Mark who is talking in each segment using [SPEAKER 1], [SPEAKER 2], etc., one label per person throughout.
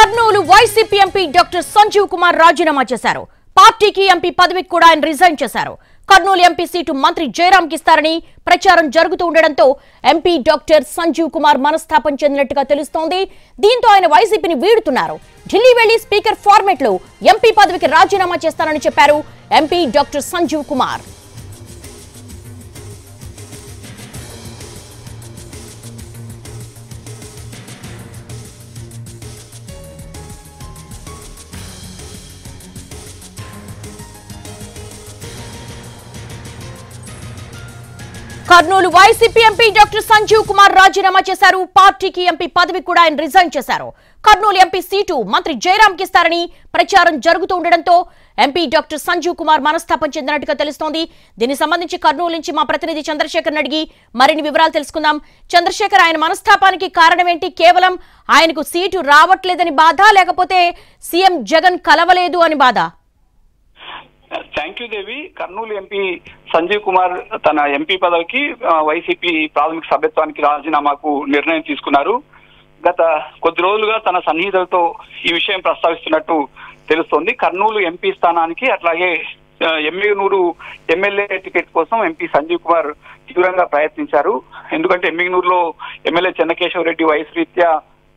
[SPEAKER 1] Kurnool YCP MP doctor Sanjeev Kumar రాజీనామా చేశారు. పార్టీకి ఎంపీ పదవికి కూడా ఆయన రిజైన్ చేశారు. కర్నూలు ఎంపీ సీటు మంత్రి జయరాంకి ఇస్తారని ప్రచారం జరుగుతూ ఉండడంతో ఎంపీ డాక్టర్ సంజీవ్ కుమార్ మనస్తాపం చెందినట్టుగా తెలుస్తోంది. దీంతో ఆయన వైసీపీని వీడుతున్నారు. ఢిల్లీ వెళ్లి స్పీకర్ ఫార్మేట్ లో ఎంపీ పదవికి రాజీనామా చేస్తారని చెప్పారు MP doctor Sanjeev Kumar. Kurnool YCP MP doctor Sanjeev Kumar రాజీనామా చేశారు. పార్టీకి ఎంపీ పదవి కూడా ఆయన రిజైన్ చేశారు. కర్నూలు ఎంపీ సీటు మంత్రి జయరాంకి ఇస్తారని ప్రచారం జరుగుతూ ఉండడంతో ఎంపీ డాక్టర్ సంజీవ్ కుమార్ మనస్తాపం చెందినట్టుగా తెలుస్తోంది. దీనికి సంబంధించి కర్నూలు నుంచి మా ప్రతినిధి చంద్రశేఖర్ అడిగి మరిన్ని వివరాలు తెలుసుకుందాం. చంద్రశేఖర్, ఆయన మనస్తాపానికి కారణం ఏంటి? కేవలం ఆయనకు సీటు రావట్లేదని బాధ, లేకపోతే సీఎం జగన్ కలవలేదు అని బాధ?
[SPEAKER 2] Thank you Devi. Kurnool MP Sanjeev Kumar తన ఎంపీ పదవికి వైసీపీ ప్రాథమిక సభ్యత్వానికి రాజీనామాకు నిర్ణయం తీసుకున్నారు. గత కొద్ది రోజులుగా తన సన్నిహితులతో ఈ విషయం ప్రస్తావిస్తున్నట్టు తెలుస్తోంది. కర్నూలు ఎంపీ స్థానానికి అట్లాగే ఎమ్మిగనూరు ఎమ్మెల్యే టికెట్ కోసం ఎంపీ సంజీవ్ కుమార్ తీవ్రంగా ప్రయత్నించారు. ఎందుకంటే ఎమ్మిగనూరులో ఎమ్మెల్యే చెన్నకేశవరెడ్డి వయసు రీత్యా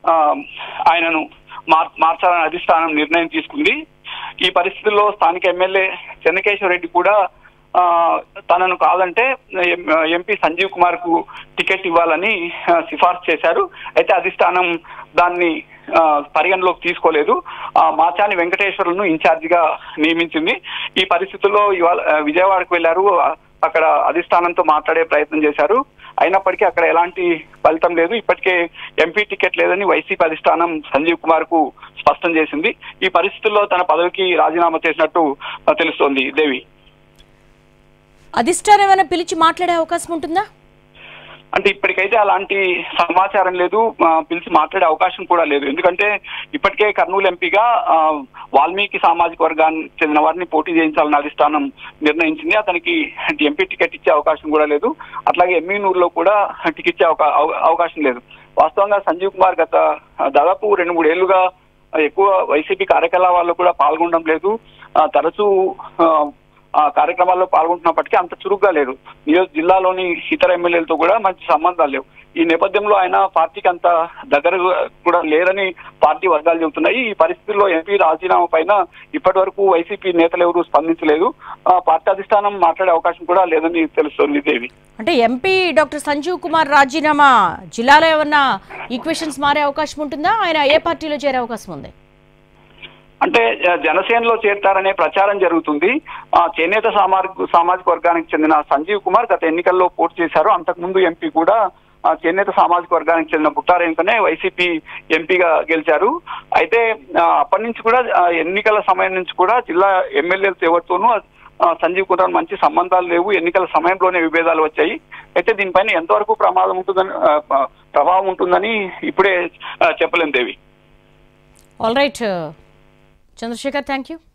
[SPEAKER 2] ఆయనను మార్చాలని అధిష్టానం నిర్ణయం తీసుకుంది. ఈ పరిస్థితుల్లో స్థానిక ఎమ్మెల్యే చెన్నకేశవరెడ్డి కూడా తనను కాదంటే ఎంపీ సంజీవ్ కుమార్ కు టికెట్ ఇవ్వాలని సిఫార్సు చేశారు. అయితే అధిష్టానం దాన్ని పరిగణలోకి తీసుకోలేదు. మాచాని వెంకటేశ్వర్లను ఇన్ఛార్జిగా నియమించింది. ఈ పరిస్థితుల్లో ఇవాళ విజయవాడకు వెళ్లారు. అక్కడ అధిష్టానంతో మాట్లాడే ప్రయత్నం చేశారు. అయినప్పటికీ అక్కడ ఎలాంటి ఫలితం లేదు. ఇప్పటికే ఎంపీ టికెట్ లేదని వైసీపీ అధిష్టానం సంజీవ్ కుమార్ కు స్పష్టం చేసింది. ఈ పరిస్థితుల్లో తన పదవికి రాజీనామా చేసినట్టు తెలుస్తోంది దేవి.
[SPEAKER 1] అధిష్టానం ఏమైనా పిలిచి మాట్లాడే అవకాశం ఉంటుందా?
[SPEAKER 2] అంటే ఇప్పటికైతే అలాంటి సమాచారం లేదు, పిలిచి మాట్లాడే అవకాశం కూడా లేదు. ఎందుకంటే ఇప్పటికే కర్నూలు ఎంపీగా వాల్మీకి సామాజిక వర్గానికి చెందిన వారిని పోటీ చేయించాలని అధిష్టానం నిర్ణయించింది. అతనికి ఎంపీ టికెట్ ఇచ్చే అవకాశం కూడా లేదు. అట్లాగే ఎమ్మిగనూరులో కూడా టికెట్ ఇచ్చే అవకాశం లేదు. వాస్తవంగా సంజీవ్ కుమార్ గత దాదాపు 2-3 ఏళ్లుగా ఎక్కువ వైసీపీ కార్యకలాపాల్లో కూడా పాల్గొనడం లేదు. తరచూ కార్యక్రమాల్లో పాల్గొంటున్నప్పటికీ అంత చురుగ్గా లేరు. జిల్లాలోని ఇతర ఎమ్మెల్యేలతో కూడా మంచి సంబంధాలు లేవు. ఈ నేపథ్యంలో ఆయన పార్టీకి అంత దగ్గర కూడా లేరని పార్టీ వర్గాలు చెబుతున్నాయి. ఈ పరిస్థితుల్లో ఎంపీ రాజీనామా పైన ఇప్పటి వరకు వైసీపీ నేతలు ఎవరు స్పందించలేదు. పార్టీ అధిష్టానం మాట్లాడే అవకాశం కూడా లేదని తెలుస్తోంది దేవి.
[SPEAKER 1] అంటే ఎంపీ డాక్టర్ సంజీవ్ కుమార్ రాజీనామా జిల్లాలో ఏమన్నా ఈక్వేషన్స్ మారే అవకాశం ఉంటుందా? ఆయన ఏ పార్టీలో చేరే అవకాశం ఉంది?
[SPEAKER 2] అంటే జనసేనలో చేరతారనే ప్రచారం జరుగుతుంది. చేనేత సామాజిక వర్గానికి చెందిన సంజీవ్ కుమార్ గత ఎన్నికల్లో పోటీ చేశారు. అంతకుముందు ఎంపీ కూడా చేనేత సామాజిక వర్గానికి చెందిన బుట్టారేంకనే వైసీపీ ఎంపీగా గెలిచారు. అయితే అప్పటి నుంచి కూడా ఎన్నికల సమయం నుంచి కూడా జిల్లా ఎమ్మెల్యేలతో ఎవరితోనూ సంజీవ్ కుమార్ మంచి సంబంధాలు లేవు. ఎన్నికల సమయంలోనే విభేదాలు వచ్చాయి. అయితే దీనిపైన ఎంతవరకు ప్రభావం ఉంటుందని ఇప్పుడే చెప్పలేం Devi.
[SPEAKER 1] All right Chandrasekhar, thank you.